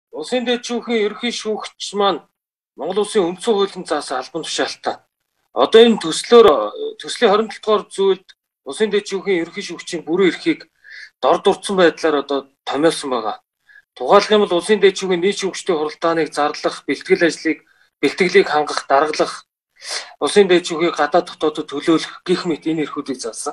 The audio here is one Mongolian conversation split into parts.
Улсын дэжүүхийн ерөнхий шүүгч маань Монгол Улсын үндсэн хуулийн заасан албан тушаалтаа. Одоо энэ төслийн 27 дугаар зүйлд улсын дэжүүхийн ерөнхий шүүгчийн бүрэн эрхийг дор дурдсан байдлаар одоо томьёолсон байгаа. Тухайлх юм бол улсын дэжүүхийн нийт шүүгчдийн хуралдааныг зарлах, бэлтгэлийг хангах, даргалах, улсын дэжүүхийг гадаад дотоодод төлөөлөх гэх мэт энэ эрхүүдийг заасан.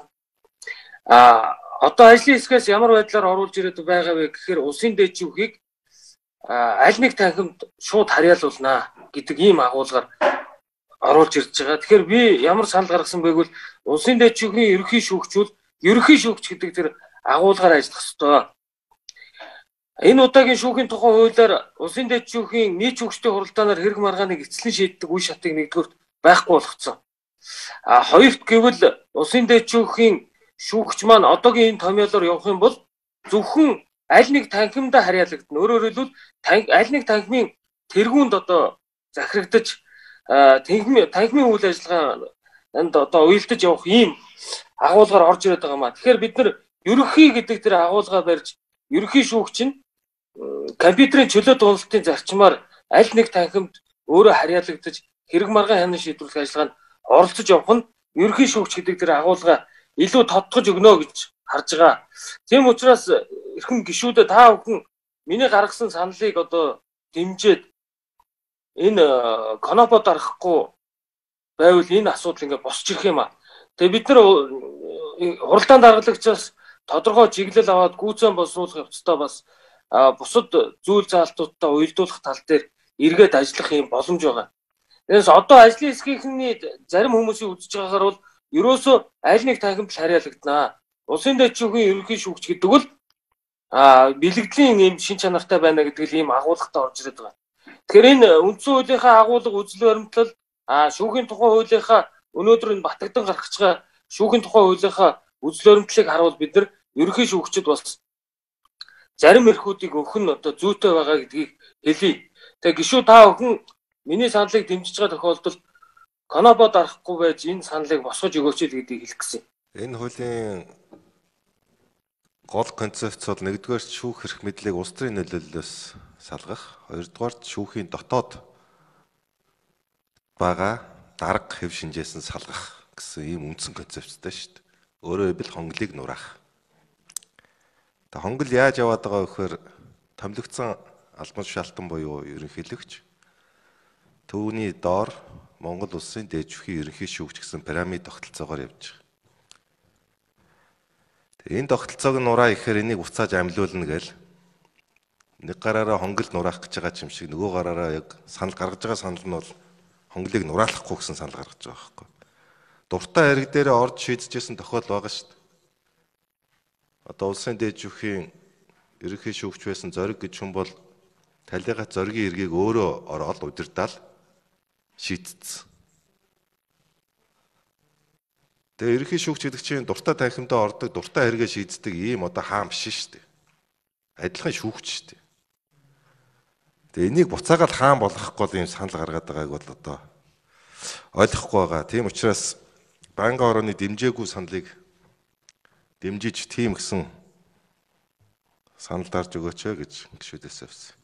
Одоо ажлын хэсгээс ямар байдлаар оруулж ирээд байгаа вэ гэхээр улсын дэжүүхийг аль нэг танхимд шууд харьяалуулнаа гэдэг ийм агуулгаар оруулж ирж байгаа. Тэгэхээр би ямар санал гаргасан бэ гэвэл улсын дэжүүхийн ерөнхий шүүгчүүд ерөнхий шүүгч гэдэг тэр агуулгаар ажиллах ёстой. Энэ удаагийн шүүхийн тухай хуулиар улсын дэжүүхийн нийт шүүгчдийн хуралдаанаар хэрэг маргааныг эцлэн шийддэг үе шатыг нэгдүгürt байхгүй болгоцсон. Хоёрт гэвэл улсын дэжүүхийн шүүгч маань одоогийн энэ томьёолоор явах юм бол зөвхөн аль нэг танхимдаа харьяалагдана. Өөрөөр хэлбэл аль нэг танхимын тэргуунд одоо захирагдаж танхимын үйл ажиллагаанд одоо уялдаж явах ийм агуулгаар орж ирээд байгаа маа. Тэгэхээр бид нар ерөнхий гэдэг тэр агуулгаа барьж ерөнхий шүүгч нь компьютерийн чөлөө дуулалтын зарчмаар аль нэг танхимд өөрөө харьяалагдаж хэрэг маргаан хянан шийдвэрлэх ажиллагаанд оролцож явах нь ерөнхий шүүгч гэдэг тэр агуулгаа илүү тодтогж өгнө гэж харж байгаа. Тийм учраас эрхэм гишүүдээ та бүхэн миний гаргасан саналыг одоо дэмжиж энэ конопо дарахгүй байвал энэ асуудал ингээд босч ирэх юм аа. Тэгээ бид нар хуралдаан даргалагчаас тодорхой чиглэл аваад гүйцэн боловсруулах явцдаа бас бусад зүйл заалтуудтай уялдуулах тал дээр эргээд ажиллах юм боломж байгаа. Тэгээс одоо ажлын хэсгийнхний зарим хүмүүсийн үзэж байгаагаар бол ерөөсөө аль нэг танхимд харьяалагдана. Улсын дэжүүхийн ерөнхий шүүгч гэдэг бол бэлэгдлийн ийм шин чанартай байна гэдэг ийм агуулгатай орж ирээд байгаа. Тэгэхээр энэ үндсэн хуулийнхаа агуулга үзэл баримтлал шүүхийн тухай хуулийнхаа өнөөдөр энэ батагдан гаргаж байгаа шүүхийн тухай хуулийнхаа үзэл баримтлалыг харуул бид нар ерөнхий шүүгчд бас зарим эрхүүдийг өгөх нь одоо зүйтэй байгаа гэдгийг хэлье. Тэгээ гишүү та бүхэн миний саналыг дэмжиж байгаа тохиолдолд конопо дарахгүй байж энэ саналыг босгож өгөөч л гэдгийг хэлэх гэсэн. Энэ хуулийн гол концепц бол нэгдүгээр шүүх эрх мэдлийг улс төрийн нөлөөллөөс салгах, хоёрдугаар шүүхийн дотоод байгаа дарга хэв шинжээс нь салгах гэсэн ийм үндсэн концепцтэй шүү дээ. Өөрөөр хэлбэл хонглыг нураах. Тэгээ хонгол яаж яваад байгаа вэ гэхээр томилогдсон албан тушаалтан буюу ерөнхийлөгч түүний доор Монгол улсын дэжүүхийн ерөнхий шүүгч гэсэн пирамид тогтолцоогоор явж байгаа. Тэгээ энэ тогтолцоог нураа ихээр энийг уцааж амлиулна гэл нэг гараараа хонгол нураах гэж байгаа юм шиг нөгөө гараараа яг санал гаргаж байгаа санал нь бол хонглыг нураалахгүй гэсэн санал гаргаж байгаа байхгүй. Дуртай хэрэг дээрээ орж шийдчихсэн тохиол байгаа шүү дээ. Одоо улсын дэжүүхийн ерөнхий шүүгч байсан зориг гэж хүн бол талигац зоригийн эргийг өөрөө ороод удирдаал шийдсэн. Тэгээ ерөнхий шүүгч гэдэг чинь дуртай танхимдаа ордог, дуртай хэрэгээ шийддэг ийм одоо хаан биш шүү дээ. Адилхан шүүгч шүү дээ. Тэгээ энийг буцаагаад хаан болгохгүй бол ийм санал гаргаад байгааг бол одоо ойлгохгүй байгаа. Тийм учраас Байнгын орооны дэмжээгүй саналыг дэмжиж тийм гэсэн санал дарж өгөөч гэж гишүүдээс авсан.